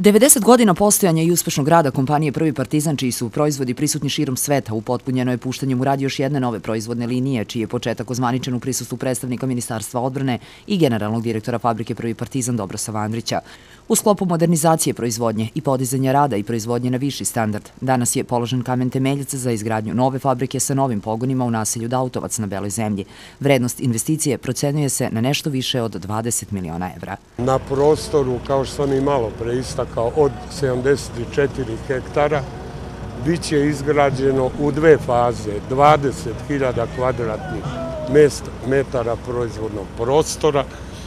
90 godina postojanja i uspešnog rada kompanije Prvi Partizan, čiji su proizvodi prisutni širom sveta, upotpunjeno je puštanjem u rad još jedne nove proizvodne linije, čiji je početak ozvaničen u prisustvu predstavnika Ministarstva odbrane i generalnog direktora fabrike Prvi Partizan Dobroslava Andrića. U sklopu modernizacije proizvodnje i podizanja rada i proizvodnje na viši standard, danas je položen kamen temeljac za izgradnju nove fabrike sa novim pogonima u naselju Dautovac na Beloj zemlji. Vrednost investicije procenjuje se na nešto više od 20 miliona evra. Na prostoru, kao što sam i malo pre istakao, od 74 hektara, bit će izgrađeno u dve faze 20.000 kvadratnih metara proizvodnog prostora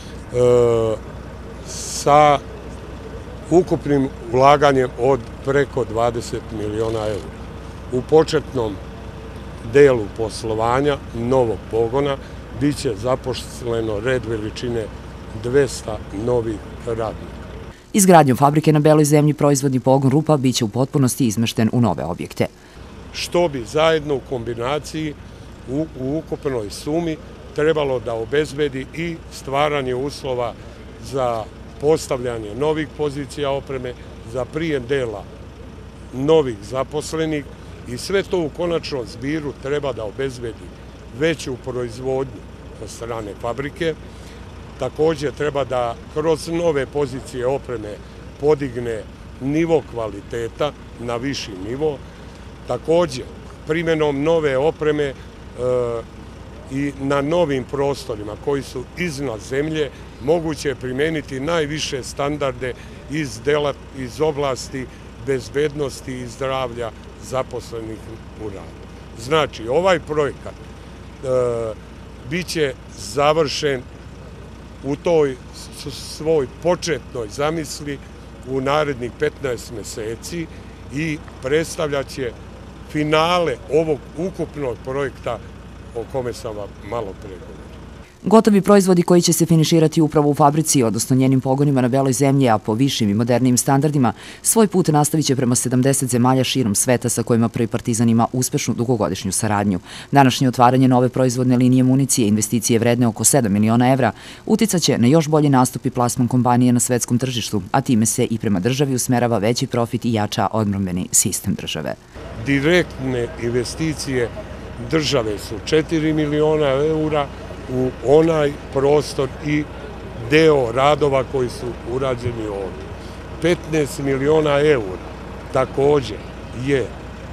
sa ukupnim ulaganjem od preko 20 miliona evra. U početnom delu poslovanja novog pogona bit će zaposleno red veličine 200 novih radnika. Izgradnjom fabrike na Beloj zemlji proizvodni pogon Rupa biće u potpunosti izmešten u nove objekte. Što bi zajedno u kombinaciji u ukupnoj sumi trebalo da obezbedi i stvaranje uslova za postavljanje novih pozicija opreme, za prijem dela novih zaposlenih i sve to u konačnom zbiru treba da obezbedi veću proizvodnju od strane fabrike. Također treba da kroz nove pozicije opreme podigne nivo kvaliteta na viši nivo. Također, primjenom nove opreme i na novim prostorima koji su iznad zemlje moguće je primeniti najviše standarde iz oblasti bezbednosti i zdravlja zaposlenih u radu. Znači, ovaj projekat biće završen u toj svoj početnoj zamisli u narednih 15 meseci i predstavljaće finale ovog ukupnog projekta o kome sam vam malo pre govorio. Gotovi proizvodi koji će se finiširati upravo u fabrici, odnosno njenim pogonima na Beloj zemlji, a po višim i modernijim standardima, svoj put nastavit će prema 70 zemalja širom sveta sa kojima Prvi Partizan ima uspešnu dugogodišnju saradnju. Današnje otvaranje nove proizvodne linije municije, investicije vredne oko 7 miliona evra, uticaće na još bolji nastup i plasman kompanije na svetskom tržištu, a time se i prema državi usmerava veći profit i jača odbrambeni sistem države. Direktne investicije države su 4 miliona eura u onaj prostor i deo radova koji su urađeni ovdje. 15 miliona eura također je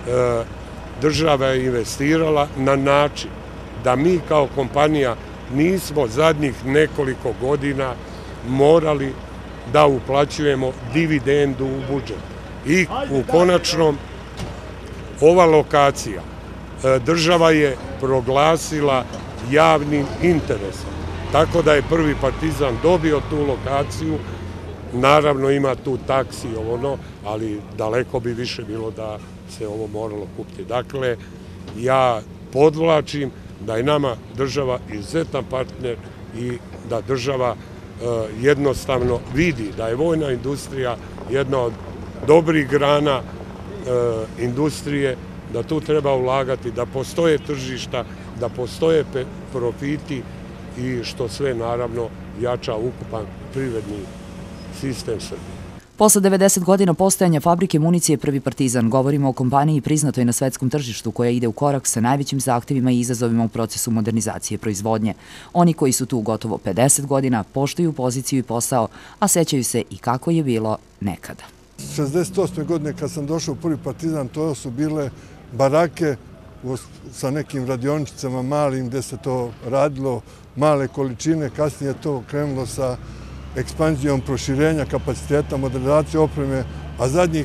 država investirala na način da mi kao kompanija nismo zadnjih nekoliko godina morali da uplaćujemo dividendu u budžet. I u konačnom ova lokacija država je proglasila javnim interesom. Tako da je Prvi Partizan dobio tu lokaciju, naravno ima tu taksi, ali daleko bi više bilo da se ovo moralo kupiti. Dakle, ja podvlačim da je nama država izuzetan partner i da država jednostavno vidi da je vojna industrija jedna od dobrih grana industrije, da tu treba ulagati, da postoje tržišta, da postoje profiti i što sve naravno jača ukupan privredni sistem Srbije. Posle 90 godina postojanja fabrike municije Prvi Partizan govorimo o kompaniji priznatoj na svetskom tržištu koja ide u korak sa najvećim zahtevima i izazovima u procesu modernizacije proizvodnje. Oni koji su tu gotovo 50 godina poštuju poziciju i posao, a sećaju se i kako je bilo nekada. 68. godine kad sam došao u Prvi Partizan, to su bile barake sa nekim radiončicama malim gde se to radilo, male količine. Kasnije je to krenulo sa ekspanzijom proširenja kapaciteta, modernizacije opreme, a zadnjih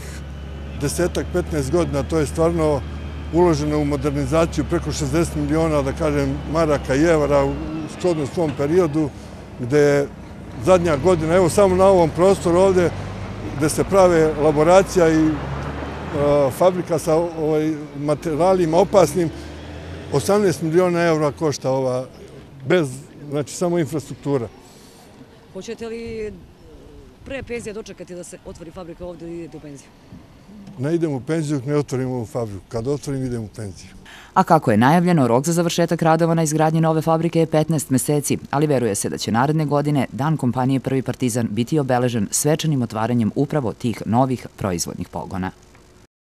10-15 godina to je stvarno uloženo u modernizaciju preko 60 miliona, da kažem, maraka i evra u shodno svom periodu, gde je zadnja godina, evo samo na ovom prostoru ovde, gde se prave laboracija i fabrika sa materijalima opasnim, 18 miliona evra košta ova, bez, znači samo infrastruktura. Hoćete li pre penzije dočekati da se otvori fabrika ovdje ili idete u penziju? ne idem u penziju, ne otvorim ovu fabriku. Kad otvorim, idem u penziju. A kako je najavljeno, rok za završetak radova na izgradnji nove fabrike je 15 meseci, ali veruje se da će naredne godine dan kompanije Prvi Partizan biti obeležen svečanim otvaranjem upravo tih novih proizvodnih pogona.